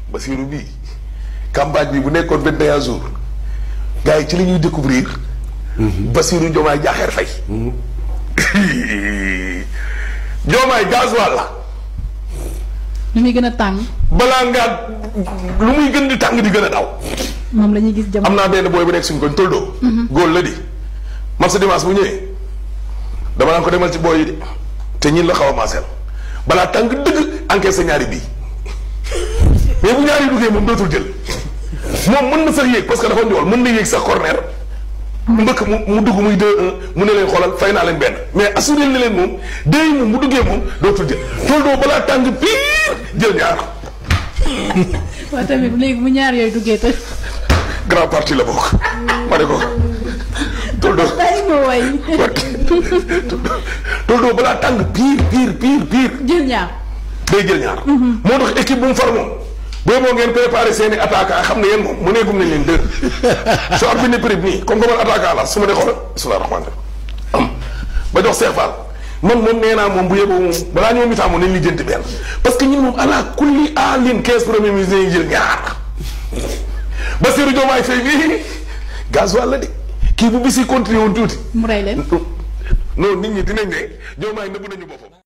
Bassirou bii campagne bi bu nekkoon 21 jours gars yi ci la ñuy découvrir Bassirou Diomaye Diakhar Faye Diomaye gasoil la lu muy gën a tàng balaa ngaa lu muy gën di tàng di gën a daw moom la ñuy gis jamono. am naa benn booy bu nekk suñ koñ toldo góol la di man sa dimanche bu ñëwee dama naan ko demal ci booy yi de te ñin la xaw a maaseel balaa tàng dëgg enquête sa ñaari bii mais bu ñaari duggee moom dootul jël moom mën na sax yéeg parce que dafa njool mën na yéeg sax corner mbëkk mu dugg muy 2-1 mu ne leen xoolal fay naa leen benn mais assuré na leen moom day moom bu duggee moom dootul jël toldo balaa tàng pire jël ñaar. waaw tamit léegi bu ñaar yooyu duggee te. grand parti la bokk ma ne ko toldo toldo balaa tàng pire jël ñaar day jël ñaar moo tax équipe bu mu far moom booy moo ngeen préparé seeni attaque xam ne yéen moom mu neegum nañ leen dër so ar bi ne prib nii comme que man attaque la su ma ne xoolal bismillah rahmaan am ba jox Cheikh Fall man moom nee naa moom bu yeboo moom balaa ñoo mitaa moom nañ lijjanti benn parce que ñun moom ala kulli alin 15 premiers ministres nañu jël ñaar Bassirou Diomaye Faye bii gasoil la de kii bu bisi continué woon tuuti mu rey leen non nit ñi dinañ ne Diomaye nëbb nañu boppam